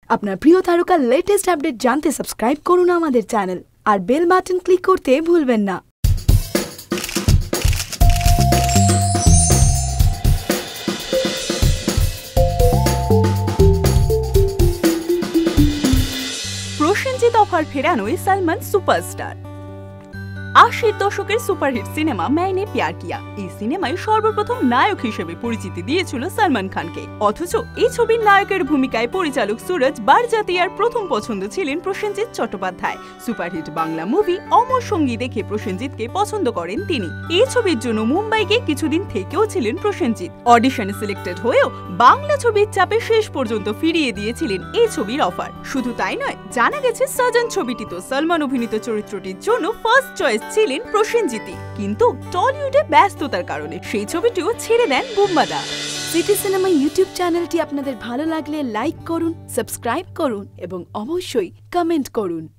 আপনার প্রিয় তারকার লেটেস্ট আপডেট জানতে সাবস্ক্রাইব করুন আমাদের চ্যানেল আর বেল বাটন ক্লিক করতে ভুলবেন না। প্রসেনজিৎ অফার ফেরানোয় সালমান সুপারস্টার। ৮০ দশকের সুপারহিট সিনেমা मैंने प्यार किया এই সিনেমায় সর্বপ্রথম নায়ক হিসেবে পরিচিতি দিয়েছিল সালমান খানকে। অথচ এই ছবির নায়কের ভূমিকায় পরিচালক সুরজ বারজাতিয়ার প্রথম পছন্দ ছিলেন প্রসেনজিৎ চট্টোপাধ্যায়। সুপারহিট বাংলা মুভি অমর সঙ্গী দেখে প্রসেনজিৎকে পছন্দ করেন তিনি। এই ছবির জন্য মুম্বাই গিয়ে কিছুদিন থেকেও ছিলেন প্রসেনজিৎ। অডিশনে সিলেক্টেড হয়েও বাংলা ছবির চাপে শেষ পর্যন্ত ফিরিয়ে দিয়েছিলেন এই ছবির অফার। শুধু তাই নয়, জানা গেছে সাজন ছবিটিতে সালমান অভিনীত চরিত্রটির জন্য ফার্স্ট চয়েস ছিলেন প্রসেনজিৎই, কিন্তু টলিউডে ব্যস্ততার কারণে সেই ছবিটিও ছেড়ে দেন বুম্বাদা। সিটি সিনেমা ইউটিউব চ্যানেলটি আপনাদের ভালো লাগলে লাইক করুন, সাবস্ক্রাইব করুন এবং অবশ্যই কমেন্ট করুন।